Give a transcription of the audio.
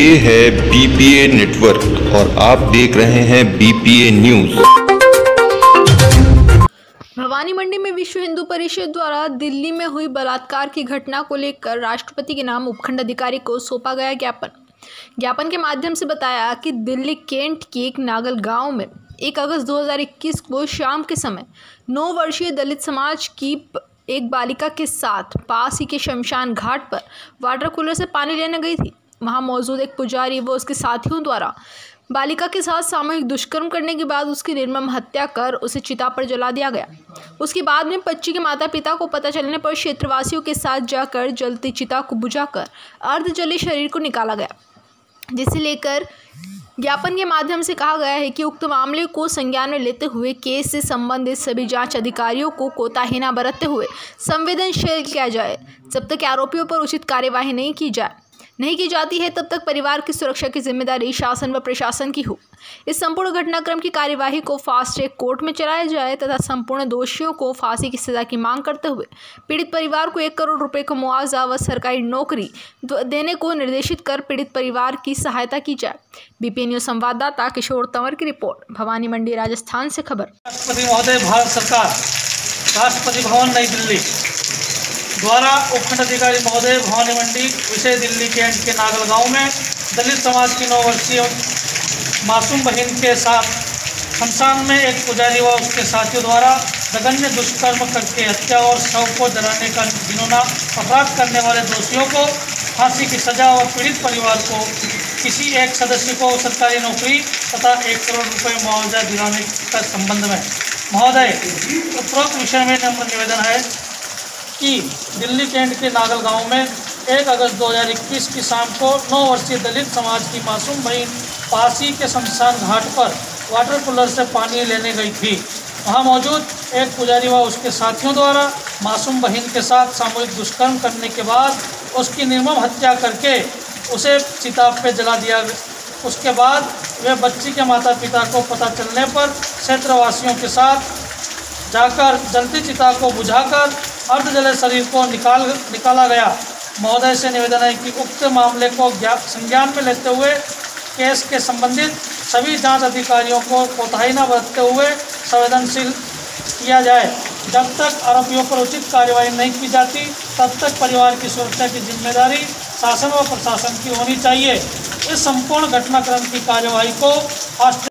ये है BPA network और आप देख रहे हैं बीपीए न्यूज। भवानी मंडी में विश्व हिंदू परिषद द्वारा दिल्ली में हुई बलात्कार की घटना को लेकर राष्ट्रपति के नाम उपखंड अधिकारी को सौंपा गया ज्ञापन के माध्यम से बताया कि दिल्ली केंट के एक नागल गांव में 1 अगस्त 2021 को शाम के समय 9 वर्षीय दलित समाज की एक बालिका के साथ पास ही के शमशान घाट पर वाटर कूलर से पानी लेने गई थी। वहां मौजूद एक पुजारी व उसके साथियों द्वारा बालिका के साथ सामूहिक दुष्कर्म करने के बाद उसकी निर्मम हत्या कर उसे चिता पर जला दिया गया। उसके बाद में बच्ची के माता पिता को पता चलने पर क्षेत्रवासियों के साथ जाकर जलती चिता को बुझाकर अर्धजले शरीर को निकाला गया, जिसे लेकर ज्ञापन के माध्यम से कहा गया है कि उक्त मामले को संज्ञान में लेते हुए केस से संबंधित सभी जांच अधिकारियों को कोताही न बरतते हुए संवेदनशील किया जाए। जब तक आरोपियों पर उचित कार्यवाही नहीं की जाती है तब तक परिवार की सुरक्षा की जिम्मेदारी शासन व प्रशासन की हो। इस संपूर्ण घटनाक्रम की कार्यवाही को फास्ट ट्रैक कोर्ट में चलाया जाए तथा संपूर्ण दोषियों को फांसी की सजा की मांग करते हुए पीड़ित परिवार को 1 करोड़ रुपए का मुआवजा व सरकारी नौकरी देने को निर्देशित कर पीड़ित परिवार की सहायता की जाए। बीपीए न्यूज संवाददाता किशोर तंवर की रिपोर्ट, भवानी मंडी, राजस्थान से खबर। राष्ट्रपति महोदय, भारत सरकार, राष्ट्रपति भवन, नई दिल्ली द्वारा उपखंड अधिकारी महोदय, भवानी मंडी, विषय दिल्ली कैंट के नागल गांव में दलित समाज की 9 वर्षीय मासूम बहन के साथ शमशान में एक पुजारी व उसके साथियों द्वारा जघन्य दुष्कर्म करके हत्या और शव को जलाने का घिनौना अपराध करने वाले दोषियों को फांसी की सजा और पीड़ित परिवार को किसी एक सदस्य को सरकारी नौकरी तथा 1 करोड़ रुपये मुआवजा दिलाने के संबंध में महोदय, उपरोक्त विषय में नम्र निवेदन है कि दिल्ली कैंट के नागल गांव में 1 अगस्त 2021 की शाम को 9 वर्षीय दलित समाज की मासूम बहन पासी के शमशान घाट पर वाटर कूलर से पानी लेने गई थी। वहां मौजूद एक पुजारी व उसके साथियों द्वारा मासूम बहन के साथ सामूहिक दुष्कर्म करने के बाद उसकी निर्मम हत्या करके उसे चिता पे जला दिया। उसके बाद वे बच्ची के माता पिता को पता चलने पर क्षेत्रवासियों के साथ जाकर जलती चिता को बुझाकर अर्धजले शरीर को निकाला गया। महोदय से निवेदन है कि उक्त मामले को संज्ञान में लेते हुए केस के संबंधित सभी जांच अधिकारियों को कोताही न बरतते हुए संवेदनशील किया जाए। जब तक आरोपियों पर उचित कार्यवाही नहीं की जाती तब तक परिवार की सुरक्षा की जिम्मेदारी शासन व प्रशासन की होनी चाहिए। इस संपूर्ण घटनाक्रम की कार्यवाही को फास्ट